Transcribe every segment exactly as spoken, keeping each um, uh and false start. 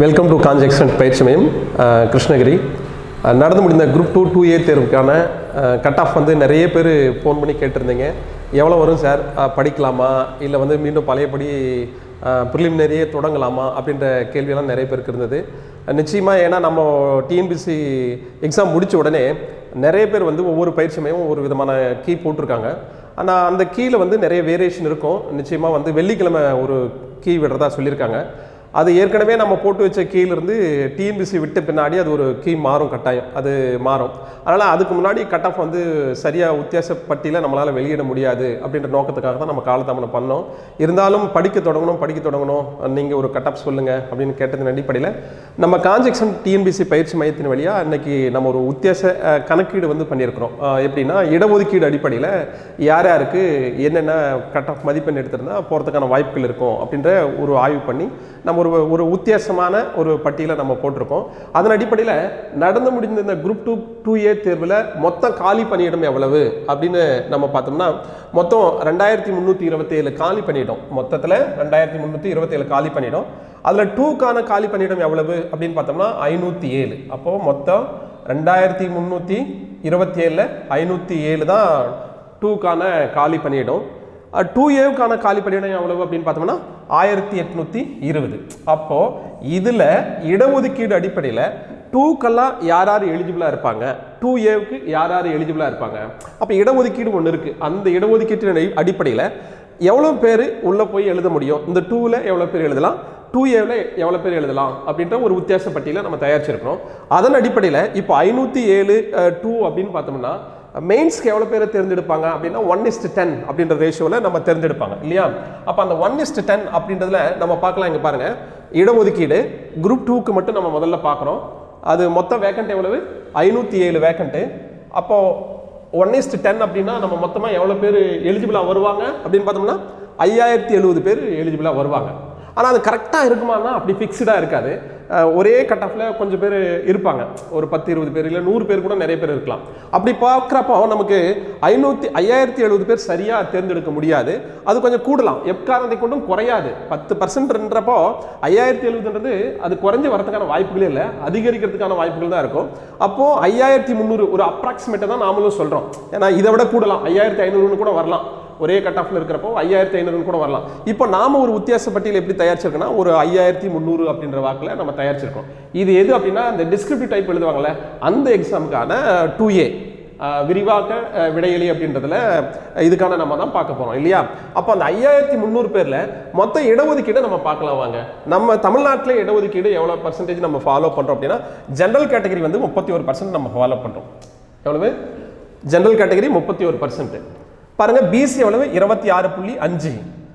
Welcome to Kanchi extend பயிற்சி மையம் கிருஷ்ணகிரி. நடந்து முடிந்த குரூப் டூ டூ ஏ தேர்வுக்கான கட் ஆஃப் வந்து நிறைய பேர் ஃபோன் பண்ணி கேட்டிருந்தீங்க. எவ்வளோ வரும் சார், படிக்கலாமா இல்லை வந்து மீண்டும் பழையபடி ப்ரிலிமினரியே தொடங்கலாமா அப்படின்ற கேள்வியெல்லாம் நிறைய பேருக்கு இருந்தது. நிச்சயமாக ஏன்னா நம்ம டிஎன்பிசி எக்ஸாம் முடித்த உடனே நிறைய பேர் வந்து ஒவ்வொரு பயிற்சி மையம் ஒவ்வொரு விதமான கீ போட்டிருக்காங்க. ஆனால் அந்த கீழே வந்து நிறைய வேரியேஷன் இருக்கும். நிச்சயமாக வந்து வெள்ளிக்கிழமை ஒரு கீ விடுறதா சொல்லியிருக்காங்க. அது ஏற்கனவே நம்ம போட்டு வச்ச கீழிருந்து டிஎன்பிசி விட்டு பின்னாடி அது ஒரு கீ மாறும், கட்டாயம் அது மாறும். அதனால் அதுக்கு முன்னாடி கட் ஆஃப் வந்து சரியாக வித்தியாச பட்டியலில் நம்மளால் வெளியிட முடியாது அப்படின்ற நோக்கத்துக்காக தான் நம்ம காலதாமதம் பண்ணோம். இருந்தாலும் படிக்க தொடங்கணும் படிக்க தொடங்கணும் நீங்கள் ஒரு கட் ஆஃப் சொல்லுங்கள் அப்படின்னு கேட்டதின் அடிப்படையில் நம்ம காஞ்சி எக்ஸ்டென்ட் டிஎன்பிசி பயிற்சி மையத்தின் வழியாக இன்றைக்கி நம்ம ஒரு வித்தியாச கணக்கீடு வந்து பண்ணியிருக்கிறோம். எப்படின்னா இடஒதுக்கீடு அடிப்படையில் யார் யாருக்கு என்னென்ன கட் ஆஃப் மதிப்பெண் எடுத்திருந்தால் போகிறதுக்கான வாய்ப்புகள் இருக்கும் அப்படின்ற ஒரு ஆய்வு பண்ணி நம்ம ஒரு ஒரு வித்தியாசமான ஒரு பட்டியலை நம்ம போட்டிருக்கோம். அதன் அடிப்படையில் நடந்து முடிந்த இந்த குரூப் டூ டூ ஏ தேர்வில் மொத்தம் காலி பணியிடம் எவ்வளவு அப்படின்னு நம்ம பார்த்தோம்னா மொத்தம் ரெண்டாயிரத்தி முந்நூற்றி இருபத்தி ஏழு காலி பணியிடம். மொத்தத்தில் ரெண்டாயிரத்தி முந்நூற்றி இருபத்தி ஏழு காலி பணியிடம். அதில் டூக்கான காலி பணியிடம் எவ்வளவு அப்படின்னு பார்த்தோம்னா ஐநூற்றி ஏழு. அப்போது மொத்தம் ரெண்டாயிரத்தி முந்நூற்றி இருபத்தி ஏழில் ஐநூற்றி ஏழு தான் டூக்கான காலி பணியிடம். டூ ஏவுக்கான காலி பணியிடம் எவ்வளவு அப்படின்னு பார்த்தோம்னா ஆயிரத்தி எட்நூற்றி இருபது. அப்போது இதில் இடஒதுக்கீடு அடிப்படையில் டூக்கெல்லாம் யார் யார் எலிஜிபிளாக இருப்பாங்க, டூ ஏவுக்கு யார் யார் எலிஜிபிளாக இருப்பாங்க. அப்போ இடஒதுக்கீடு ஒன்று இருக்குது. அந்த இடஒதுக்கீட்டின் அடிப்படையில் எவ்வளோ பேர் உள்ளே போய் எழுத முடியும், இந்த டூவில் எவ்வளோ பேர் எழுதலாம், டூ ஏவில் எவ்வளோ பேர் எழுதலாம் அப்படின்ற ஒரு வித்தியாச பட்டியலை நம்ம தயாரிச்சிருக்கிறோம். அதன் அடிப்படையில் இப்போ ஐநூற்றி ஏழு டூ அப்படின்னு பார்த்தோம்னா மெயின்ஸ்க்கு எவ்வளோ பேரை தேர்ந்தெடுப்பாங்க அப்படின்னா ஒன் இஸ்ட் டென் அப்படின்ற ரேஷியோவில் நம்ம தேர்ந்தெடுப்பாங்க இல்லையா. அப்போ அந்த ஒன் இஸ்ட் டென் அப்படின்றதுல நம்ம பார்க்கலாம். இங்கே பாருங்கள், இடஒதுக்கீடு குரூப் டூக்கு மட்டும் நம்ம முதல்ல பார்க்குறோம். அது மொத்த வேக்கண்ட் எவ்வளவு, ஐநூற்றி ஏழு வேக்கண்ட்டு. அப்போது ஒன் இஸ்ட் டென் அப்படின்னா நம்ம மொத்தமாக எவ்வளோ பேர் எலிஜிபிளாக வருவாங்க அப்படின்னு பார்த்தோம்னா ஐயாயிரத்தி எழுபது பேர் எலிஜிபிளாக வருவாங்க. ஆனால் அது கரெக்டாக இருக்குமானா அப்படி ஃபிக்ஸ்டாக இருக்காது. ஒரே கட் ஆஃபில் கொஞ்சம் பேர் இருப்பாங்க, ஒரு பத்து இருபது பேர் இல்லை நூறு பேர் கூட நிறைய பேர் இருக்கலாம். அப்படி பார்க்குறப்போ நமக்கு ஐநூற்றி ஐயாயிரத்தி எழுபது பேர் சரியாக தேர்ந்தெடுக்க முடியாது. அது கொஞ்சம் கூடலாம், எக்காரணத்தை கொண்டும் குறையாது. பத்து பர்சன்ட்ன்றப்போ ஐயாயிரத்தி எழுபதுன்றது அது குறைஞ்சி வரதுக்கான வாய்ப்புகளே இல்லை, அதிகரிக்கிறதுக்கான வாய்ப்புகள் தான் இருக்கும். அப்போது ஐயாயிரத்தி முந்நூறு ஒரு அப்ராக்சிமேட்டை தான் நாமளும் சொல்கிறோம். ஏன்னா இதை விட கூடலாம், ஐயாயிரத்தி ஐநூறுன்னு கூட வரலாம். ஒரே கட் ஆஃப்ல இருக்கிறப்போ ஐயாயிரத்தி ஐநூறு கூட வரலாம். இப்போ நாம ஒரு வித்தியாச பட்டியல் எப்படி தயாரிச்சிருக்கோம்னா ஒரு ஐயாயிரத்தி முந்நூறு அப்படின்ற வாக்கில் நம்ம தயாரிச்சிருக்கோம். இது எது அப்படின்னா இந்த டிஸ்கிரிப்டிவ் டைப் எழுதுவாங்கல்ல அந்த எக்ஸாமுக்கான டூ ஏ விரிவாக்க விடையளி அப்படின்றதுல இதுக்கான நம்ம தான் பார்க்க போறோம் இல்லையா. அப்போ அந்த ஐயாயிரத்தி முந்நூறு பேர்ல மொத்த இடஒதுக்கீடு நம்ம பார்க்கலாம் வாங்க. நம்ம தமிழ்நாட்டில் இடஒதுக்கீடு எவ்வளோ பர்சன்டேஜ் நம்ம ஃபாலோ பண்றோம் அப்படின்னா ஜென்ரல் கேட்டகரி வந்து முப்பத்தி ஒரு பர்சன்ட் நம்ம ஃபாலோ பண்றோம். எவ்வளவு ஜென்ரல் கேட்டகரி முப்பத்தி ஒரு பர்சன்ட் பாருங்க. பிசி எவ்வளவு இருபத்தி ஆறு புள்ளி அஞ்சு,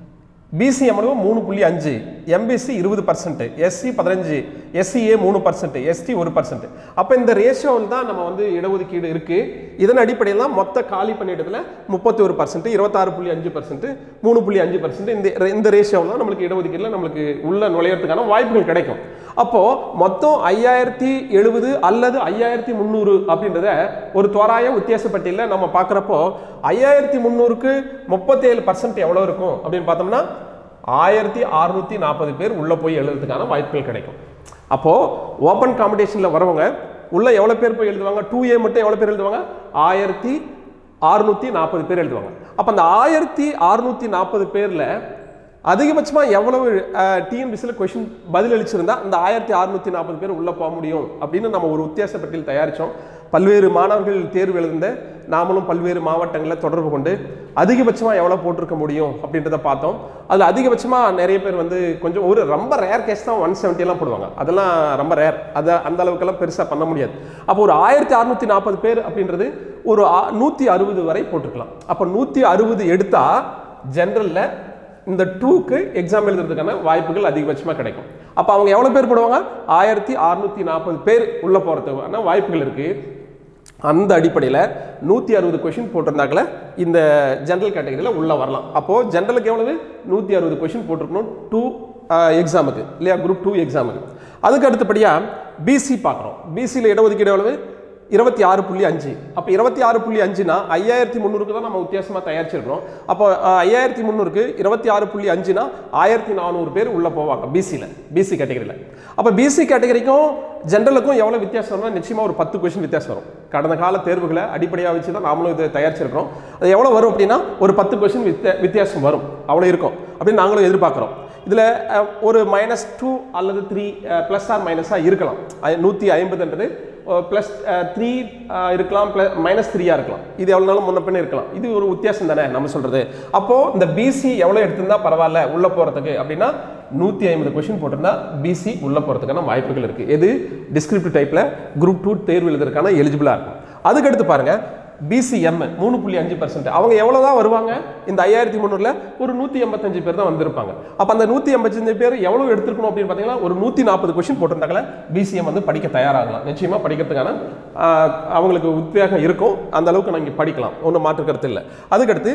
பிசி எவ்வளவு மூணு புள்ளி அஞ்சு, எம்பிசி இருபது பர்சன்ட், எஸ்சி பதினஞ்சு, எஸ்சிஏ மூணு பர்சன்ட், எஸ்டி ஒரு பர்சன்ட். அப்போ இந்த ரேஷியோவில் தான் நம்ம வந்து இடஒதுக்கீடு இருக்கு. இதன் அடிப்படையில் தான் மொத்த காலி பணியிடத்தில் முப்பத்தி ஒரு பர்சன்ட், இருபத்தாறு புள்ளி அஞ்சு பர்சன்ட், மூணு புள்ளி அஞ்சு பர்சன்ட் இந்த இந்த ரேஷியோவில் தான் நம்மளுக்கு இடஒதுக்கீட்டில் நம்மளுக்கு உள்ள நுழையிறதுக்கான வாய்ப்புகள் கிடைக்கும். அப்போ மொத்தம் ஐயாயிரத்தி எழுபது அல்லது ஐயாயிரத்தி முந்நூறு அப்படின்றத ஒரு தோராய வித்தியாச பட்டியலில் நம்ம பார்க்குறப்போ ஐயாயிரத்தி முந்நூறுக்கு முப்பத்தி ஏழு பர்சன்ட் எவ்வளோ இருக்கும் அப்படின்னு பார்த்தோம்னா ஆயிரத்தி அறுநூத்தி நாற்பது பேர் உள்ள போய் எழுதுறதுக்கான வாய்ப்புகள் கிடைக்கும். அப்போ ஓப்பன் காம்படிஷன்ல வரவங்க உள்ள எவ்வளவு பேர் போய் எழுதுவாங்க, டூ ஏ மட்டும் எவ்வளவு பேர் எழுதுவாங்க, ஆயிரத்தி அறுநூத்தி நாற்பது பேர் எழுதுவாங்க. அப்ப அந்த ஆயிரத்தி அறுநூத்தி நாற்பது பேர்ல அதிகபட்சமா எவ்வளவு டிஎன்பிசியில் கொஸ்டின் பதில் அளிச்சிருந்தா அந்த ஆயிரத்தி அறுநூத்தி நாற்பது பேர் உள்ள போக முடியும் அப்படின்னு நம்ம ஒரு வித்தியாச பட்டியல் தயாரிச்சோம். பல்வேறு மாணவர்கள் தேர்வு எழுந்த நாமளும் பல்வேறு மாவட்டங்களில் தொடர்பு கொண்டு அதிகபட்சமாக எவ்வளோ போட்டிருக்க முடியும் அப்படின்றத பார்த்தோம். அதில் அதிகபட்சமாக நிறைய பேர் வந்து கொஞ்சம் ஒரு ரொம்ப ரேர் கேஸ் தான் ஒன் செவன்ட்டிலாம் போடுவாங்க. அதெல்லாம் ரொம்ப ரேர், அதை அந்த அளவுக்கெல்லாம் பெருசாக பண்ண முடியாது. அப்போ ஒரு ஆயிரத்தி அறுநூத்தி நாற்பது பேர் அப்படின்றது ஒரு நூற்றி அறுபது வரை போட்டுக்கலாம். அப்போ நூற்றி அறுபது எடுத்தால் ஜென்ரலில் இந்த டூக்கு எக்ஸாம் எழுதுறதுக்கான வாய்ப்புகள் அதிகபட்சமாக கிடைக்கும். அப்போ அவங்க எவ்வளோ பேர் போடுவாங்க, ஆயிரத்தி அறுநூத்தி நாற்பது பேர் உள்ளே போகிறதுக்கான வாய்ப்புகள் இருக்குது. அந்த அடிப்படையில் நூற்றி அறுபது கொஷின் போட்டிருந்தாங்களே இந்த ஜென்ரல் கேட்டகரியில் உள்ளே வரலாம். அப்போது ஜென்ரலுக்கு எவ்வளவு நூற்றி அறுபது கொஷின் போட்டிருக்கணும் டூ எக்ஸாமுக்கு இல்லையா, குரூப் டூ எக்ஸாமுக்கு. அதுக்கு அடுத்தபடியாக பிசி பார்க்குறோம். பிசியில் இடஒதுக்கீடு எவ்வளவு இருபத்தி ஆறு புள்ளி அஞ்சு. அப்போ இருபத்தி ஆறு புள்ளி அஞ்சுனா ஐயாயிரத்தி முந்நூறுக்கு தான் நம்ம வித்தியாசமாக தயாரிச்சிருக்கிறோம். அப்போ ஐயாயிரத்தி முந்நூறுக்கு இருபத்தி ஆறு புள்ளி அஞ்சுனா ஆயிரத்தி நானூறு பேர் உள்ளே போவாங்க பிசியில், பிசி கேட்டகரியில். அப்போ பிசி கேட்டகரிக்கும் ஜென்ரலுக்கும் எவ்வளோ வித்தியாசம் வரும்னா நிச்சயமாக ஒரு பத்து கொஸ்டின் வித்தியாசம் வரும். கடந்த கால தேர்வுகளை அடிப்படையாக வச்சு தான் நாமளும் இதை தயாரிச்சிருக்கிறோம். அது எவ்வளோ வரும் அப்படின்னா ஒரு பத்து கொஸ்டின் வித்தியா வித்தியாசம் வரும், அவ்வளோ இருக்கும் அப்படின்னு நாங்களும் எதிர்பார்க்குறோம். இதில் ஒரு மைனஸ் டூ அல்லது த்ரீ ப்ளஸ் ஆர் மைனஸாக இருக்கலாம். நூற்றி ஐம்பதுன்றது ப்ளஸ் த்ரீ இருக்கலாம், ப்ளஸ் மைனஸ் த்ரீயாக இருக்கலாம். இது எவ்வளோ நாளும் முன்ன பின்னே இருக்கலாம். இது ஒரு வித்தியாசம் தானே நம்ம சொல்கிறது. அப்போது இந்த பிசி எவ்வளோ எடுத்திருந்தா பரவாயில்ல உள்ளே போகிறதுக்கு அப்படின்னா நூற்றி ஐம்பது கொஸ்டின் போட்டிருந்தா பிசி உள்ளே போகிறதுக்கான வாய்ப்புகள் இருக்குது. எது டிஸ்கிரிப்டிவ் டைப்பில் குரூப் டூ தேர்வு எழுதுறதுக்கான எலிஜிபிளாக இருக்கும். அதுக்கடுத்து பாருங்கள் பிசிஎம் மூணு புள்ளி அஞ்சு பர்சன்ட். அவங்க எவ்வளோ தான் வருவாங்க இந்த ஐயாயிரத்தி முந்நூறில் ஒரு நூற்றி எண்பத்தஞ்சு பேர் தான் வந்திருப்பாங்க. அப்போ அந்த நூற்றி எண்பத்தஞ்சு பேர் எவ்வளோ எடுத்துருக்கணும் அப்படின்னு பார்த்தீங்கன்னா ஒரு நூற்றி நாற்பது கொஸ்டின் போட்டிருந்தாங்களே பிசிஎம் வந்து படிக்க தயாராகலாம். நிச்சயமாக படிக்கிறதுக்கான அவங்களுக்கு உத்வேகம் இருக்கும். அந்த அளவுக்கு நான் இங்கே படிக்கலாம், ஒன்றும் மாற்று கருத்து இல்லை. அதுக்கடுத்து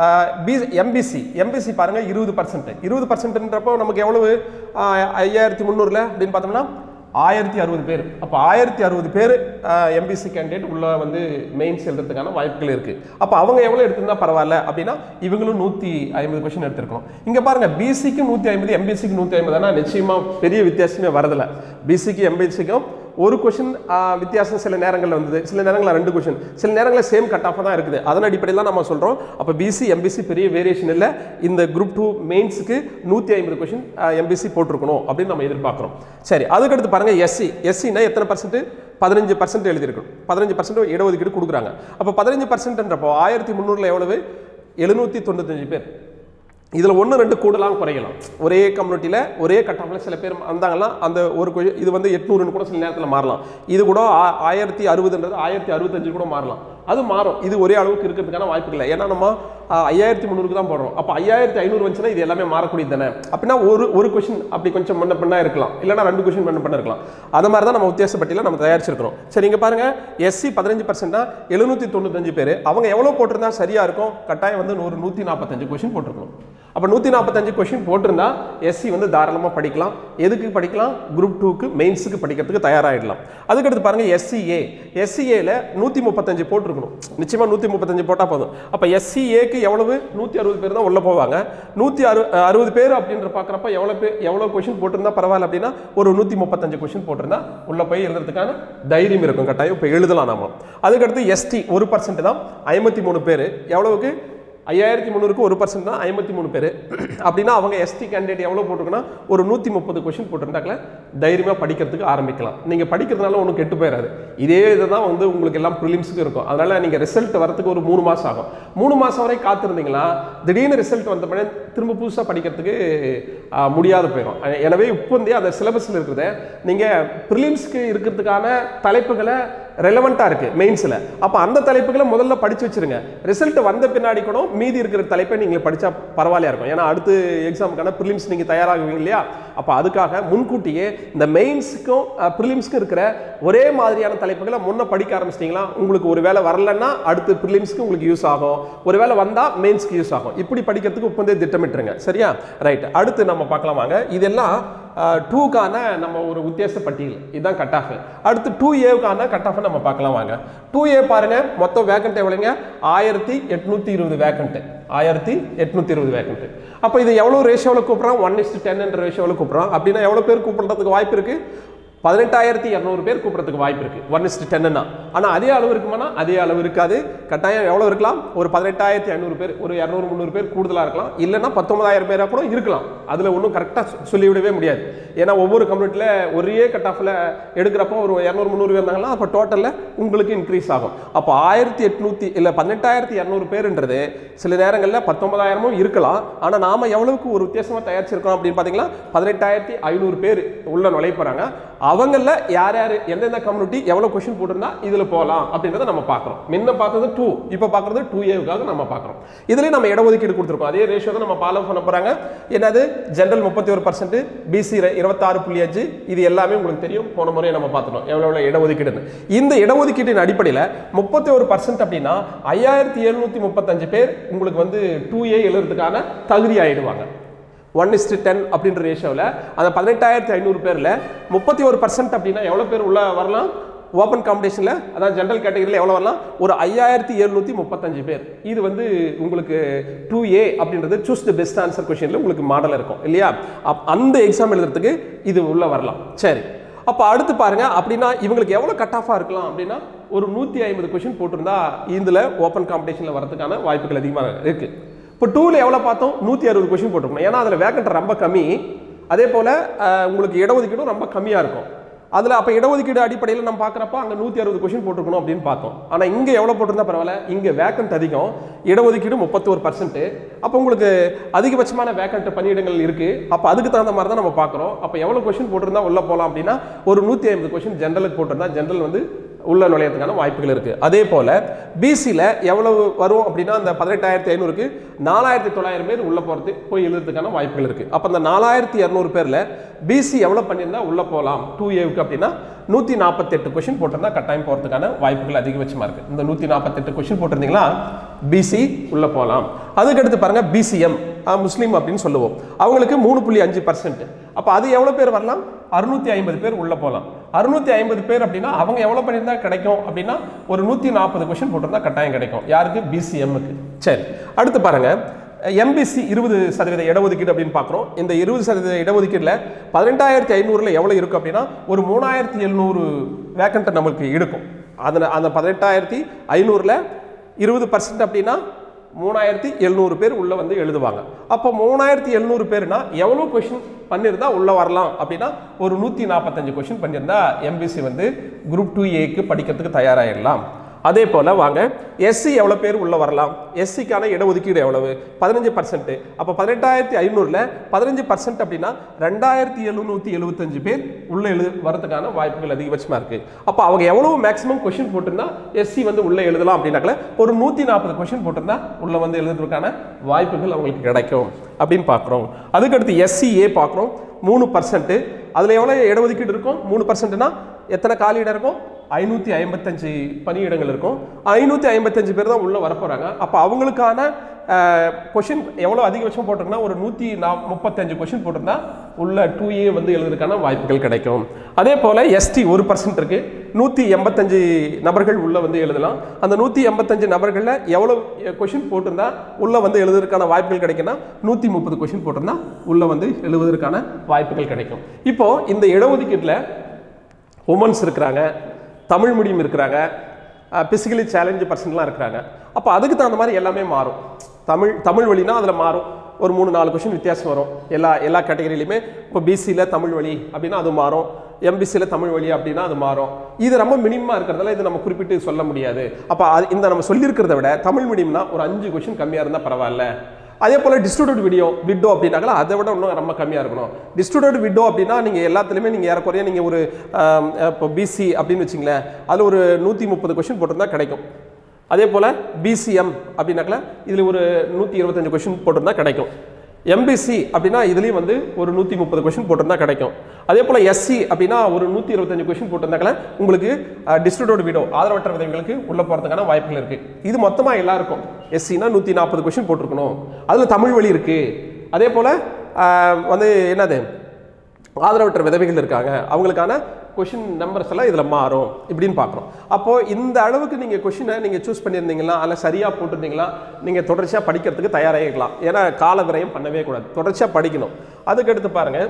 பி எம்பிசி எம்பிசி பாருங்கள் இருபது பர்சன்ட். இருபது பர்சன்ட்ன்றப்போ நமக்கு எவ்வளவு ஐயாயிரத்தி முந்நூறில் அப்படின்னு பார்த்தோம்னா ஆயிரத்தி அறுபது பேர். அப்போ ஆயிரத்தி அறுபது பேர் எம்பிசி கேண்டிடேட் உள்ள வந்து மெயின்ஸ் எழுதுறதுக்கான வாய்ப்புகள் இருக்குது. அப்போ அவங்க எவ்வளோ எடுத்திருந்தா பரவாயில்ல அப்படின்னா இவங்களும் நூற்றி ஐம்பது கொஸ்டின் எடுத்துருக்கணும். இங்கே பாருங்கள் பிசிக்கு நூற்றி ஐம்பது எம்பிசிக்கு நூற்றி ஐம்பதுனா நிச்சயமாக பெரிய வித்தியாசமே வரதில்லை. பிசிக்கு எம்பிசிக்கும் ஒரு கொஷின் வித்தியாசம் சில நேரங்களில் வந்தது, சில நேரங்களில் ரெண்டு கொஷின், சில நேரங்களில் சேம் கட் ஆஃப் தான் இருக்குது. அதன் அடிப்படையில் தான் நம்ம சொல்கிறோம். அப்போ பிசி எம்பிசி பெரிய வேரியேஷன் இல்லை. இந்த குரூப் டூ மெயின்ஸுக்கு நூற்றி ஐம்பது கொஷின் எம்பிசி போட்டிருக்கணும் அப்படின்னு நம்ம எதிர்பார்க்குறோம். சரி, அதுக்கடுத்து பாருங்கள் எஸ்சி. எஸ்சினா எத்தனை பர்சன்ட்? பதினஞ்சு பர்சன்ட் எழுதியிருக்கணும். பதினஞ்சு பர்சன்ட் இடஒதுக்கீடு கொடுக்குறாங்க. அப்போ பதினஞ்சு பர்சன்ட்ன்றப்போ ஆயிரத்தி முந்நூறில் எவ்வளவு? எழுநூற்றி தொண்ணூத்தஞ்சு பேர். இதில் ஒன்று ரெண்டு கூடலாம் குறையலாம். ஒரே கம்யூனிட்டியில் ஒரே கட்டாஃபில் சில பேர் வந்தாங்கன்னா அந்த ஒரு இது வந்து எட்நூறுன்னு கூட சில நேரத்தில் மாறலாம். இது கூட ஆயிரத்தி அறுபதுன்றது ஆயிரத்தி அறுபத்தஞ்சு கூட மாறலாம். அது மாறும். இது ஒரே அளவுக்கு இருக்கிறதுக்கான வாய்ப்பு இல்லை. ஏன்னா நம்ம ஐயாயிரத்தி முந்நூறுக்கு தான் போடுறோம். அப்போ ஐயாயிரத்தி ஐநூறு வந்துச்சுன்னா இது எல்லாமே மாறக்கூடியது தானே. அப்படின்னா ஒரு ஒரு கொஷின் அப்படி கொஞ்சம் பண்ண பண்ணா இருக்கலாம், இல்லைனா ரெண்டு கொஷின் பண்ண பண்ண இருக்கலாம். அது மாதிரி தான் நம்ம வித்தியாசப்பட்டியில் நம்ம தயாரிச்சிருக்கிறோம். சரி, இங்கே பாருங்கள் எஸ்சி பதினஞ்சு பர்சன்டா எழுநூற்றி தொண்ணூத்தஞ்சு பேர். அவங்க எவ்வளோ போட்டிருந்தா சரியாக இருக்கும்? கட்டாயம் வந்து ஒரு நூற்றி நாற்பத்தஞ்சு கொஷின் போட்டிருக்கணும். அப்போ நூற்றி நாற்பத்தஞ்சு கொஷின் போட்டிருந்தா எஸ்சி வந்து தாராளமாக படிக்கலாம். எதுக்கு படிக்கலாம்? குரூப் டூக்கு மெயின்ஸுக்கு படிக்கிறதுக்கு தயாராகிடலாம். அதுக்கடுத்து பாருங்கள் எஸ்சிஏ. எஸ்சிஏல நூற்றி முப்பத்தஞ்சு போட்டிருக்கணும். நிச்சயமாக நூற்றி முப்பத்தஞ்சு போட்டால் போதும். அப்போ எஸ்சிஏக்கு எவ்வளவு? நூற்றி அறுபது பேர் தான் உள்ளே போவாங்க. நூற்றி அறு அறுபது பேர் அப்படின்ற பார்க்குறப்ப எவ்வளோ பேர் எவ்வளோ கொஷின் போட்டிருந்தா பரவாயில்ல அப்படின்னா ஒரு நூற்றி முப்பத்தஞ்சு கொஷின் போட்டிருந்தா உள்ளே போய் எழுதுறதுக்கான தைரியம் இருக்கும். கட்டாயம் இப்போ எழுதலாம் நாம. அதுக்கடுத்து எஸ்டி ஒரு பர்சன்ட் தான், ஐம்பத்தி மூணு பேர். எவ்வளவுக்கு? ஐயாயிரத்தி முந்நூறுக்கு ஒரு பர்சன்ட் தான், ஐம்பத்தி மூணு பேர். அப்படின்னா அவங்க எஸ்டி கேண்டிடேட் எவ்வளோ போட்டிருக்குன்னா ஒரு நூற்றி முப்பது கொஷின் போட்டிருந்தாக்கல தைரியமாக படிக்கிறதுக்கு ஆரம்பிக்கலாம். நீங்கள் படிக்கிறதுனால ஒன்றும் கெட்டு போயிடாது. இதே இதை தான் வந்து உங்களுக்கு எல்லாம் ப்ரிலிம்ஸுக்கு இருக்கும். அதனால் நீங்கள் ரிசல்ட் வரத்துக்கு ஒரு மூணு மாதம் ஆகும். மூணு மாதம் வரை காத்திருந்தீங்களா திடீர்னு ரிசல்ட் வந்த பிறகு திரும்ப புதுசாக படிக்கிறதுக்கு முடியாத போயிடும். எனவே இப்போ வந்து அந்த சிலபஸில் இருக்கிறத நீங்கள் ப்ரிலிம்ஸுக்கு இருக்கிறதுக்கான தலைப்புகளை ரெலவெண்ட்டாக இருக்குது மெயின்ஸில். அப்போ அந்த தலைப்புகளை முதல்ல படித்து வச்சுருங்க. ரிசல்ட் வந்த பின்னாடி கூட மீதி இருக்கிற தலைப்பை நீங்கள் படித்தா பரவாயில்லையா இருக்கும். ஏன்னா அடுத்து எக்ஸாமுக்கான ப்ரிலிம்ஸ் நீங்கள் தயாராகுவீங்க இல்லையா? அப்போ அதுக்காக முன்கூட்டியே இந்த மெயின்ஸுக்கும் ப்ரிலிம்ஸ்க்கும் இருக்கிற ஒரே மாதிரியான தலைப்புகளை முன்ன படிக்க ஆரம்பிச்சிட்டிங்களா உங்களுக்கு ஒரு வேலை வரலன்னா அடுத்து ப்ரிலிம்ஸ்க்கு உங்களுக்கு யூஸ் ஆகும், ஒரு வேலை வந்தால் மெயின்ஸ்க்கு யூஸ் ஆகும். இப்படி படிக்கிறதுக்கு இப்போ வந்து திட்டமிட்டுருங்க. சரியா? ரைட். அடுத்து நம்ம பார்க்கலாம் வாங்க. இதெல்லாம் டூக்கான நம்ம ஒரு உத்தியாச பட்டியல். இதுதான் கட் ஆஃப். அடுத்து டூ ஏவுக்கான கட் ஆஃப் நம்ம பார்க்கலாம் வாங்க. டூ ஏ பாருங்க, மொத்தம் வேக்கண்ட் எவ்வளோங்க? ஆயிரத்தி எட்நூத்தி இருபது வேக்கண்ட். ஆயிரத்தி எட்நூத்தி இருபது வேக்கண்ட். அப்போ இது எவ்வளோ ரேஷியோவில் கூப்பிட்றான்? ஒன் இஸ்டு டென் என்ற ரேஷியோவில் கூப்பிட்றான். அப்படின்னா எவ்வளோ பேர் கூப்பிடுறதுக்கு வாய்ப்பு இருக்கு? பதினெட்டாயிரத்தி இரநூறு பேர் கூப்பிட்றதுக்கு வாய்ப்பு இருக்கு. ஒன் இஸ்டு டென்னா. ஆனால் அதே அளவு இருக்குமானா அதே அளவு இருக்காது. கட்டாயம் எவ்வளோ இருக்கலாம்? ஒரு பதினெட்டாயிரத்தி ஐநூறு பேர், ஒரு இரநூறு முந்நூறு பேர் கூடுதலாக இருக்கலாம். இல்லைன்னா பத்தொன்பதாயிரம் பேராக கூட இருக்கலாம். அதில் ஒன்றும் கரெக்டாக சொல்லிவிடவே முடியாது. ஏன்னா ஒவ்வொரு கம்யூனிட்டியில் ஒரே கட் ஆஃபில் எடுக்கிறப்போ ஒரு இரநூறு முந்நூறு இருந்தாங்கன்னா அப்போ டோட்டலில் உங்களுக்கு இன்க்ரீஸ் ஆகும். அப்போ ஆயிரத்தி எட்நூற்றி இல்லை பதினெட்டாயிரத்தி இரநூறு பேருன்றது சில நேரங்களில் பத்தொன்பதாயிரமும் இருக்கலாம். ஆனால் நாம் எவ்வளவுக்கு ஒரு வித்தியாசமாக தயாரிச்சிருக்கோம் அப்படின்னு பார்த்தீங்கன்னா பதினெட்டாயிரத்தி ஐநூறு பேர் உள்ள நுழைப்பறாங்க. அவங்கள யார் யார் எந்தெந்த கம்யூனிட்டி எவ்வளோ கொஸ்டின் போட்டிருந்தா இதில் போகலாம் அப்படின்றத நம்ம பார்க்குறோம். முன்ன பார்த்தது டூ, இப்போ பார்க்குறது டூ ஏவுக்காக நம்ம பார்க்குறோம். இதுலேயே நம்ம இடஒதுக்கீடு கொடுத்துருக்கோம். அதே ரேஷியோ தான் நம்ம ஃபாலோ பண்ண போகிறாங்க. என்னது? ஜென்ரல் முப்பத்தி ஒரு பர்சன்ட், பிசி இருபத்தாறு புள்ளி அஞ்சு. இது எல்லாமே உங்களுக்கு தெரியும். போன முறையை நம்ம பார்த்துட்டோம் எவ்வளோ எவ்வளோ இடஒதுக்கீடுன்னு. இந்த இடஒதுக்கீட்டின் அடிப்படையில் முப்பத்தி ஒரு பர்சன்ட் அப்படின்னா ஐயாயிரத்தி எழுநூற்றி முப்பத்தஞ்சு பேர் உங்களுக்கு வந்து டூ ஏ எழுதுறதுக்கான தகுதி ஆகிடுவாங்க. ஒன் இஸ்டு டென் அப்படின்ற ரேஷியோவில் அந்த பதினெட்டாயிரத்தி ஐநூறு பேரில் முப்பத்தி ஒரு பர்சன்ட் அப்படின்னா எவ்வளோ பேர் உள்ள வரலாம்? ஓப்பன் காம்படிஷனில் அதாவது ஜென்ரல் கேட்டகரியில் எவ்வளோ வரலாம், ஒரு ஐயாயிரத்தி எழுநூற்றி முப்பத்தஞ்சு பேர். இது வந்து உங்களுக்கு டூ ஏ அப்படின்றது சூஸ் தி பெஸ்ட் ஆன்சர் கொஷினில் உங்களுக்கு மாடல் இருக்கும் இல்லையா, அந்த எக்ஸாம் எழுதுறதுக்கு இது உள்ள வரலாம். சரி, அப்போ அடுத்து பாருங்க, அப்படின்னா இவங்களுக்கு எவ்வளோ கட் ஆஃபாக இருக்கலாம் அப்படின்னா ஒரு நூற்றி ஐம்பது கொஷின் போட்டிருந்தா இதில் ஓப்பன் காம்படிஷனில் வரதுக்கான வாய்ப்புகள் அதிகமாக இருக்குது. இப்போ டூவில் எவ்வளோ பார்த்தோம், நூற்றி அறுபது கொஷின் போட்டிருக்கணும். ஏன்னா அதில் வேக்கண்ட் ரொம்ப கம்மி, அதே போல் உங்களுக்கு இடஒதுக்கீடும் ரொம்ப கம்மியாக இருக்கும். அதில் அப்போ இடஒதுக்கீடு அடிப்படையில் நம்ம பார்க்குறப்ப அங்கே நூற்றி அறுபது கொஷின் போட்டுருக்கணும் அப்படின்னு பார்த்தோம். ஆனால் இங்கே எவ்வளோ போட்டிருந்தா பரவாயில்ல, இங்கே வேக்கண்ட் அதிகம், இடஒதுக்கீடு முப்பத்தோரு பர்சன்ட். அப்போ உங்களுக்கு அதிகபட்சமான வேக்கண்ட் பணியிடங்கள் இருக்குது. அப்போ அதுக்கு தகுந்த மாதிரி தான் நம்ம பார்க்குறோம். அப்போ எவ்வளோ கொஷின் போட்டிருந்தா உள்ளே போகலாம் அப்படின்னா ஒரு நூற்றி ஐம்பது கொஷின் ஜென்ரலுக்கு போட்டிருந்தா ஜென்ரல் வந்து உள்ள நுழையத்துக்கான வாய்ப்புகள் இருக்குது. அதே போல் பிசியில் எவ்வளவு வரும் அப்படின்னா அந்த பதினெட்டாயிரத்தி ஐநூறுக்கு நாலாயிரத்தி தொள்ளாயிரம் பேர் உள்ளே போகிறது போய் எழுதுறதுக்கான வாய்ப்புகள் இருக்குது. அப்போ அந்த நாலாயிரத்தி இரநூறு பேரில் பிசி எவ்வளோ பண்ணியிருந்தா உள்ளே போகலாம் டூ ஏவுக்கு அப்படின்னா நூற்றி நாற்பத்தெட்டு கொஷின் போட்டிருந்தா கட்டாயம் போகிறதுக்கான வாய்ப்புகள் அதிகபட்சமாக இருக்குது. இந்த நூற்றி நாற்பத்தெட்டு கொஷின் போட்டிருந்தீங்களா பிசி உள்ளே போகலாம். அதுக்கடுத்து பாருங்கள் பிசிஎம் முஸ்லீம் அப்படின்னு சொல்லுவோம், அவங்களுக்கு மூணு புள்ளி அஞ்சு பர்சன்ட். அப்போ அது எவ்வளோ பேர் வரலாம், அறுநூற்றி ஐம்பது பேர் உள்ளே போகலாம். அறுநூற்றி ஐம்பது பேர் அப்படின்னா அவங்க எவ்வளோ பண்ணியிருந்தா கிடைக்கும் அப்படின்னா ஒரு நூற்றி நாற்பது கொஷின் போட்டிருந்தா கட்டாயம் கிடைக்கும். யாருக்கு, பிசிஎம்முக்கு. சரி, அடுத்து பாருங்கள் எம்பிசி இருபது சதவீத இடஒதுக்கீடு அப்படின்னு பார்க்குறோம். இந்த இருபது சதவீத இடஒதுக்கீட்டில் பதினெட்டாயிரத்தி ஐநூறில் எவ்வளோ இருக்கும் அப்படின்னா ஒரு மூணாயிரத்தி எழுநூறு வேக்கண்ட்டை நம்மளுக்கு இருக்கும். அதில் அந்த பதினெட்டாயிரத்தி ஐநூறில் இருபது பர்சன்ட் அப்படின்னா மூணாயிரத்தி எழுநூறு பேர் உள்ளே வந்து எழுதுவாங்க. அப்போ மூணாயிரத்தி எழுநூறு பேர்னா எவ்வளோ கொஷின் பண்ணியிருந்தா உள்ளே வரலாம் அப்படின்னா ஒரு நூற்றி நாற்பத்தஞ்சு கொஷின் பண்ணியிருந்தா எம்பிசி வந்து குரூப் டூ ஏக்கு படிக்கிறதுக்கு தயாராகிடலாம். அதே போல் வாங்க எஸ்சி எவ்வளோ பேர் உள்ளே வரலாம், எஸ்சிக்கான இடஒதுக்கீடு எவ்வளவு, பதினஞ்சு பர்சன்ட். அப்போ பதினெட்டாயிரத்தி ஐநூறில் பதினஞ்சு பர்சன்ட் அப்படின்னா ரெண்டாயிரத்தி எழுநூற்றி எழுபத்தஞ்சு பேர் உள்ளே எழுது வரதுக்கான வாய்ப்புகள் அதிகபட்சமாக இருக்குது. அப்போ அவங்க எவ்வளோ மேக்ஸிமம் கொஷின் போட்டிருந்தா எஸ்சி வந்து உள்ளே எழுதலாம் அப்படின்னாக்கல ஒரு நூற்றி நாற்பது கொஷின் போட்டிருந்தா உள்ளே வந்து எழுதுறதுக்கான வாய்ப்புகள் அவங்களுக்கு கிடைக்கும் அப்படின்னு பார்க்குறோம். அதுக்கடுத்து எஸ்சிஏ பார்க்குறோம், மூணு பர்சன்ட். அதில் எவ்வளோ இடஒதுக்கீடு இருக்கும், மூணு பர்சன்ட்னா எத்தனை காலியிடம் இருக்கும், ஐநூற்றி ஐம்பத்தஞ்சு பணியிடங்கள் இருக்கும். ஐநூற்றி ஐம்பத்தஞ்சு பேர் தான் உள்ளே வரப்போகிறாங்க. அப்போ அவங்களுக்கான கொஷின் எவ்வளோ அதிகபட்சம் போட்டிருக்குன்னா ஒரு நூற்றி நா முப்பத்தஞ்சு கொஷின் போட்டிருந்தா உள்ள டூ ஏ வந்து எழுதுறதுக்கான வாய்ப்புகள் கிடைக்கும். அதே போல் எஸ்டி ஒரு பர்சன்ட் இருக்குது, நூற்றி எண்பத்தஞ்சு நபர்கள் உள்ளே வந்து எழுதலாம். அந்த நூற்றி எண்பத்தஞ்சு நபர்களில் எவ்வளோ கொஷின் போட்டிருந்தா உள்ளே வந்து எழுதுறதுக்கான வாய்ப்புகள் கிடைக்குன்னா நூற்றி முப்பது கொஷின் போட்டிருந்தா உள்ளே வந்து எழுதுவதற்கான வாய்ப்புகள் கிடைக்கும். இப்போது இந்த இடஒதுக்கீட்டில் உமன்ஸ் இருக்கிறாங்க, தமிழ் மீடியம் இருக்கிறாங்க, பிசிக்கலி சேலஞ்சு பர்சன்ட்லாம் இருக்கிறாங்க. அப்போ அதுக்கு தகுந்த மாதிரி எல்லாமே மாறும். தமிழ் தமிழ் வழினா அதில் மாறும், ஒரு மூணு நாலு கொஷின் வித்தியாசம் வரும் எல்லா எல்லா கேட்டகரியிலையுமே. இப்போ பிசியில் தமிழ் வழி அப்படின்னா அது மாறும், எம்பிசியில் தமிழ் வழி அப்படின்னா அது மாறும். இது ரொம்ப மினிமமாக இருக்கிறதால இது நம்ம குறிப்பிட்டு சொல்ல முடியாது. அப்போ அது இந்த நம்ம சொல்லியிருக்கிறத விட தமிழ் மீடியம்னா ஒரு அஞ்சு கொஷின் கம்மியாக இருந்தால் பரவாயில்ல. அதே போல் டிஸ்ட்ரிபியூட் வீடியோ விட்டோ அப்படின்னாக்கல அதை விட இன்னும் ரொம்ப கம்மியாக இருக்கணும். டிஸ்ட்ரிபியூட் விட்டோ அப்படின்னா நீங்கள் எல்லாத்துலேயுமே நீங்கள் ஏறக்குறைய நீங்கள் ஒரு இப்போ பிசி அப்படின்னு வச்சிங்களேன், அதில் ஒரு நூற்றி முப்பது கொஷின் போட்டிருந்தா கிடைக்கும். அதே போல் பிசிஎம் அப்படின்னாக்கல இதில் ஒரு நூற்றி இருபத்தஞ்சு கொஷின் போட்டிருந்தா கிடைக்கும். எம்பிசி அப்படின்னா இதுலேயும் வந்து ஒரு நூற்றி முப்பது கொஷின் போட்டிருந்தா கிடைக்கும். அதே போல் எஸ்சி அப்படின்னா ஒரு நூற்றி இருபத்தஞ்சு கொஷின் போட்டிருந்தாக்கல உங்களுக்கு டிஸ்ட்ரிபியூட் வீடியோ ஆதரவற்ற விதங்களுக்கு உள்ளே போகிறதுக்கான வாய்ப்புகள் இருக்குது. இது மொத்தமாக எல்லாருக்கும் எஸ்சினா நூற்றி நாற்பது கொஷின் போட்டிருக்கணும், அதில் தமிழ் வழி இருக்குது. அதே போல் வந்து என்னது ஆதரவற்ற விதவைகள் இருக்காங்க, அவங்களுக்கான கொஷின் நம்பர்ஸ் எல்லாம் இதில் மாறும் இப்படின்னு பார்க்குறோம். அப்போது இந்த அளவுக்கு நீங்கள் கொஷினை நீங்கள் சூஸ் பண்ணியிருந்தீங்களா, அதில் சரியாக போட்டிருந்தீங்களா, நீங்கள் தொடர்ச்சியாக படிக்கிறதுக்கு தயாராகிக்கலாம். ஏன்னா கால விரயம் பண்ணவே கூடாது, தொடர்ச்சியாக படிக்கணும். அதுக்கடுத்து பாருங்கள்,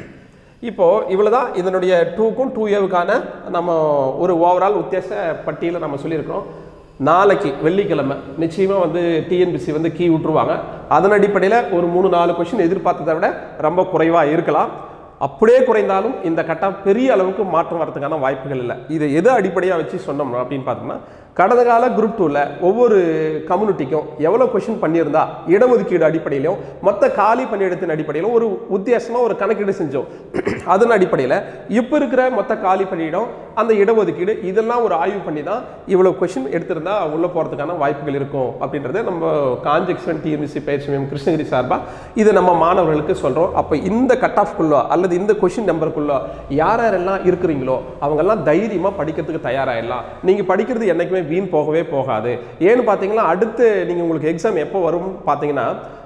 இப்போது இவ்வளோ தான் இதனுடைய டூக்கும் டூ ஏவுக்கான நம்ம ஒரு ஓவரால் உத்தேச பட்டியலை நம்ம சொல்லியிருக்கிறோம். நாளைக்கு வெள்ளிக்கிழமை நிச்சயமாக வந்து டிஎன்பிசி வந்து கீ விட்டுருவாங்க. அதன் அடிப்படையில் ஒரு மூணு நாலு கொஷின் எதிர்பார்த்ததை விட ரொம்ப குறைவாக இருக்கலாம். அப்படியே குறைந்தாலும் இந்த கட்டம் பெரிய அளவுக்கு மாற்றம் வரதுக்கான வாய்ப்புகள் இல்லை. இதை எது அடிப்படையாக வச்சு சொன்னோம் அப்படின்னு பார்த்தோம்னா, கடந்த கால குரூப் டூவில் ஒவ்வொரு கம்யூனிட்டிக்கும் எவ்வளோ கொஷின் பண்ணியிருந்தா இடஒதுக்கீடு அடிப்படையிலும் மொத்த காலி பணியிடத்தின் அடிப்படையிலும் ஒரு உத்தியாசமாக ஒரு கணக்கீடு செஞ்சோம். அதன் அடிப்படையில் இப்போ இருக்கிற மொத்த காலி பணியிடம், அந்த இடஒதுக்கீடு, இதெல்லாம் ஒரு ஆய்வு பண்ணி தான் இவ்வளோ கொஷின் எடுத்திருந்தா உள்ளே போகிறதுக்கான வாய்ப்புகள் இருக்கும் அப்படின்றத நம்ம காஞ்சிக்ஷன் டிஎன்பிசி பயிற்சி மையம் கிருஷ்ணகிரி சார்பாக இதை நம்ம மாணவர்களுக்கு சொல்கிறோம். அப்போ இந்த கட் ஆஃப்குள்ளோ அல்லது இந்த கொஷின் நம்பருக்குள்ளோ யார் யாரெல்லாம் இருக்கிறீங்களோ அவங்கெல்லாம் தைரியமாக படிக்கிறதுக்கு தயாராகிடலாம். நீங்கள் படிக்கிறது என்றைக்குமே வீண் போகவே போகாது. ஏன்னு பார்த்தீங்கன்னா அடுத்து நீங்கள் உங்களுக்கு எக்ஸாம் எப்போ வரும்னு பார்த்தீங்கன்னா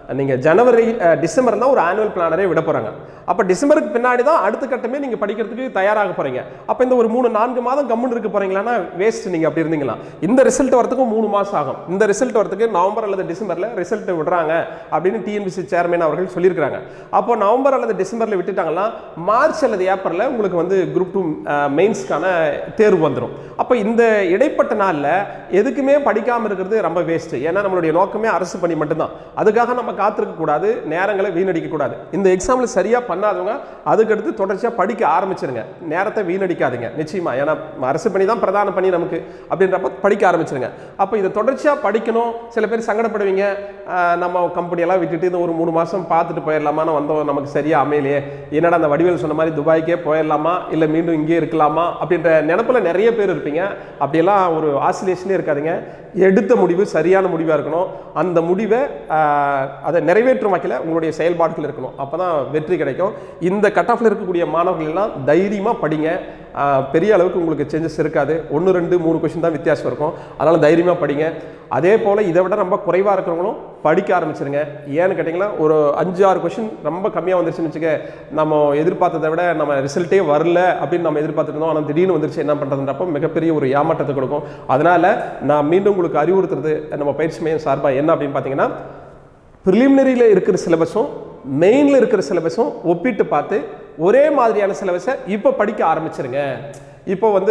நீங்கள் ஜனவரி டிசம்பர் தான் ஒரு ஆனுவல் பிளானரே விட போகிறாங்க. அப்போ டிசம்பருக்கு பின்னாடி தான் அடுத்த கட்டமே நீங்கள் படிக்கிறதுக்கு தயாராக போகிறீங்க. அப்போ இந்த ஒரு மூணு நான்கு மாதம் கம்முன்னு இருக்க போகிறீங்களான்னா வேஸ்ட். நீங்கள் அப்படி இருந்தீங்களா இந்த ரிசல்ட் வரதுக்கும் மூணு மாதம் ஆகும். இந்த ரிசல்ட் வரதுக்கு நவம்பர் அல்லது டிசம்பரில் ரிசல்ட் விடுறாங்க அப்படின்னு டிஎன்பிசி சேர்மன் அவர்கள் சொல்லியிருக்காங்க. அப்போ நவம்பர் அல்லது டிசம்பரில் விட்டுட்டாங்கன்னா மார்ச் அல்லது ஏப்ரலில் உங்களுக்கு வந்து குரூப் டூ மெயின்ஸ்க்கான தேர்வு வந்துடும். அப்போ இந்த இடைப்பட்ட நாளில் எதுக்குமே படிக்காமல் இருக்கிறது ரொம்ப வேஸ்ட்டு. ஏன்னா நம்மளுடைய நோக்கமே அரசு பணி மட்டும்தான். அதுக்காக நம்ம காத்திருக்க கூடாது, நேரங்களை வீணடிக்க கூடாது. இந்த எக்ஸாமில் சரியாக பண்ணாதவங்க அதுக்கடுத்து தொடர்ச்சியாக படிக்க ஆரம்பிச்சிருங்க. நேரத்தை வீணடிக்காதீங்க நிச்சயமா. ஏன்னா அரசு பணி தான் பிரதான பணி நமக்கு அப்படின்றப்ப படிக்க ஆரம்பிச்சிருங்க. அப்போ இதை தொடர்ச்சியாக படிக்கணும். சில பேர் சங்கடப்படுவீங்க, நம்ம கம்பெனியெல்லாம் விட்டுட்டு இந்த ஒரு மூணு மாதம் பார்த்துட்டு போயிடலாமான்னு வந்தோம், நமக்கு சரியாக அமையலையே, என்னடா அந்த வடிவேல் சொன்ன மாதிரி துபாய்க்கே போயிடலாமா இல்லை மீண்டும் இங்கே இருக்கலாமா அப்படின்ற நினப்பில் நிறைய பேர் இருப்பீங்க. அப்படியெல்லாம் ஒரு ஆசிலேஷனே இருக்காதுங்க. எடுத்த முடிவு சரியான முடிவாக இருக்கணும். அந்த முடிவை அதை நிறைவேற்றும் வகையில் உங்களுடைய செயல்பாடுகள் இருக்கணும். அப்போ தான் வெற்றி கிடைக்கும். இந்த கட் ஆஃபில் இருக்கக்கூடிய மாணவர்கள் எல்லாம் தைரியமாக படிங்க. பெரிய அளவுக்கு உங்களுக்கு சேஞ்சஸ் இருக்காது. ஒன்று ரெண்டு மூணு கொஸ்டின் தான் வித்தியாசம் இருக்கும். அதனால் தைரியமாக படிங்க. அதே போல் இதை விட ரொம்ப குறைவாக இருக்கிறவங்களும் படிக்க ஆரம்பிச்சிருங்க. ஏன்னு கேட்டிங்கன்னா ஒரு அஞ்சு ஆறு கொஸ்டின் ரொம்ப கம்மியாக வந்துருச்சுன்னு வச்சுக்க, நம்ம எதிர்பார்த்ததை விட நம்ம ரிசல்ட்டே வரல அப்படின்னு நம்ம எதிர்பார்த்துருந்தோம். ஆனால் திடீர்னு வந்துருச்சு, என்ன பண்ணுறதுன்றப்போ மிகப்பெரிய ஒரு ஏமாற்றத்தை கொடுக்கும். அதனால் நான் மீண்டும் உங்களுக்கு அறிவுறுத்துறது நம்ம பயிற்சி மையம் சார்பாக என்ன அப்படின்னு பார்த்தீங்கன்னா, ப்ரிலிமினரியில் இருக்கிற சிலபஸும் மெயினில் இருக்கிற சிலபஸும் ஒப்பிட்டு பார்த்து ஒரே மாதிரியான சிலபஸை இப்போ படிக்க ஆரம்பிச்சிருங்க. இப்போ வந்து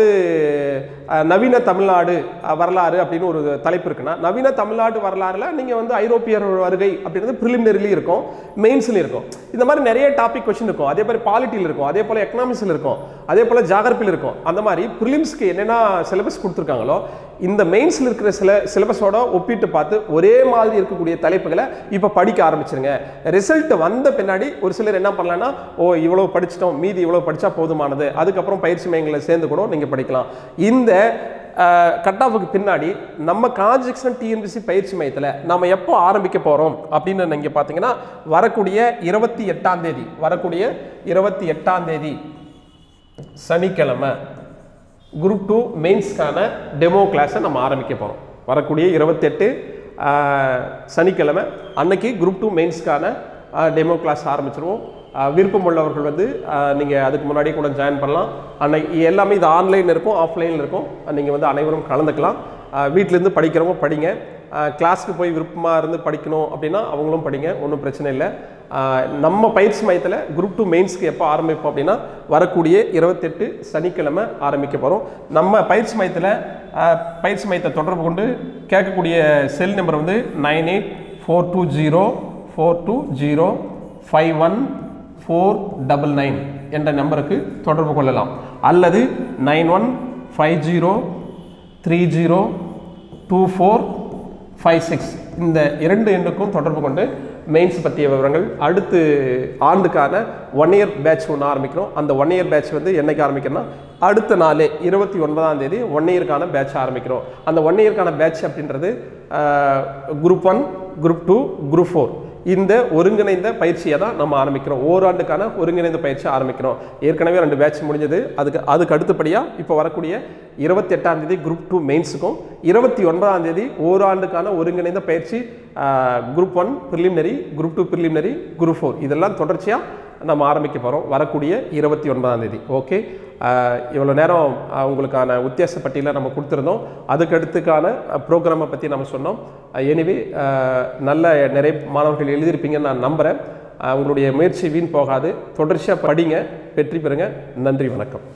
நவீன தமிழ்நாடு வரலாறு அப்படின்னு ஒரு தலைப்பு இருக்குன்னா, நவீன தமிழ்நாடு வரலாறுல நீங்கள் வந்து ஐரோப்பியர் வருகை அப்படின்றது ப்ரிலிமினரிலையும் இருக்கும், மெயின்ஸ்லையும் இருக்கும். இந்த மாதிரி நிறைய டாபிக் கொஸ்டின் இருக்கும். அதே மாதிரி பாலிட்டியில் இருக்கும், அதே போல் எக்கனாமிக்ஸில் இருக்கும், அதே போல் ஜாகிரபியில் இருக்கும். அந்த மாதிரி ப்ரிலிம்ஸ்க்கு என்னென்ன சிலபஸ் கொடுத்துருக்காங்களோ இந்த மெயின்ஸில் இருக்கிற சில சிலபஸோட ஒப்பிட்டு பார்த்து ஒரே மாதிரி இருக்கக்கூடிய தலைப்புகளை இப்போ படிக்க ஆரம்பிச்சிருங்க. ரிசல்ட் வந்த பின்னாடி ஒரு சிலர் என்ன பண்ணலான்னா, ஓ இவ்வளோ படிச்சிட்டோம், மீதி இவ்வளோ படித்தா போதுமானது, அதுக்கப்புறம் பயிற்சி மையங்களை சேர்ந்து கூட நீங்கள் படிக்கலாம். இந்த கட் ஆஃபுக்கு பின்னாடி நம்ம கான்ஜெக்ஷன் டிஎன்பிசி பயிற்சி மையத்தில் நம்ம எப்போ ஆரம்பிக்க போகிறோம் அப்படின்னு நீங்கள் பார்த்தீங்கன்னா, வரக்கூடிய இருபத்தி எட்டாம் தேதி வரக்கூடிய இருபத்தி எட்டாம் தேதி சனிக்கிழமை குரூப் டூ மெயின்ஸ்க்கான டெமோ கிளாஸை நம்ம ஆரம்பிக்க போகிறோம். வரக்கூடிய இருபத்தெட்டு சனிக்கிழமை அன்னைக்கு குரூப் டூ மெயின்ஸ்க்கான டெமோ கிளாஸ் ஆரம்பிச்சிருவோம். விருப்பம் உள்ளவர்கள் வந்து நீங்கள் அதுக்கு முன்னாடியே கூட ஜாயின் பண்ணலாம். அன்னைக்கு எல்லாமே இது ஆன்லைன் இருக்கும், ஆஃப்லைனில் இருக்கும். நீங்கள் வந்து அனைவரும் கலந்துக்கலாம். வீட்டிலேருந்து படிக்கிறவங்க படிங்க. கிளாஸ்க்கு போய் விருப்பமாக இருந்து படிக்கணும் அப்படின்னா அவங்களும் படிங்க, ஒன்றும் பிரச்சனை இல்லை. நம்ம பயிற்சி மையத்தில் குரூப் டூ மெயின்ஸ்க்கு எப்போ ஆரம்பிப்போம் அப்படின்னா, வரக்கூடிய இருபத்தெட்டு சனிக்கிழமை ஆரம்பிக்க போகிறோம். நம்ம பயிற்சி மையத்தில் பயிற்சி மையத்தை தொடர்பு கொண்டு கேட்கக்கூடிய செல் நம்பர் வந்து nine eight four two zero four two zero five one four double nine என்ற நம்பருக்கு தொடர்பு கொள்ளலாம். அல்லது nine one five zero three zero two four five six இந்த இரண்டு எண்ணுக்கும் தொடர்பு கொண்டு மெயின்ஸ் பற்றிய விவரங்கள், அடுத்து ஆண்டுக்கான ஒன் இயர் பேட்ச் ஒன்று ஆரம்பிக்கிறோம். அந்த ஒன் இயர் பேட்ச் வந்து என்னைக்கு ஆரம்பிக்கிறோம்னா, அடுத்த நாளே இருபத்தி ஒன்பதாம் தேதி ஒன் இயருக்கான பேட்ச் ஆரம்பிக்கிறோம். அந்த ஒன் இயருக்கான பேட்ச் அப்படின்றது group one, group two, group four இந்த ஒருங்கிணைந்த பயிற்சியை தான் நம்ம ஆரம்பிக்கிறோம். ஓராண்டுக்கான ஒருங்கிணைந்த பயிற்சி ஆரம்பிக்கிறோம். ஏற்கனவே ரெண்டு பேட்ச் முடிஞ்சது. அதுக்கு அதுக்கு அடுத்தபடியாக இப்போ வரக்கூடிய இருபத்தி எட்டாம் தேதி குரூப் டூ மெயின்ஸுக்கும், இருபத்தி ஒன்பதாம் தேதி ஓராண்டுக்கான ஒருங்கிணைந்த பயிற்சி group one preliminary, group two preliminary, group four இதெல்லாம் தொடர்ச்சியாக நம்ம ஆரம்பிக்க போகிறோம் வரக்கூடிய இருபத்தி ஒன்பதாம் தேதி. ஓகே, இவ்வளோ நேரம் உங்களுக்கான உத்தியாச பட்டியலில் நம்ம கொடுத்துருந்தோம். அதுக்கடுத்துக்கான ப்ரோக்ராமை பற்றி நம்ம சொன்னோம். எனிவே நல்ல நிறைய மாணவர்கள் எழுதியிருப்பீங்கன்னு நான் நம்புகிறேன். உங்களுடைய முயற்சி வீண் போகாது. தொடர்ச்சியாக படிங்க, வெற்றி பெறுங்க. நன்றி, வணக்கம்.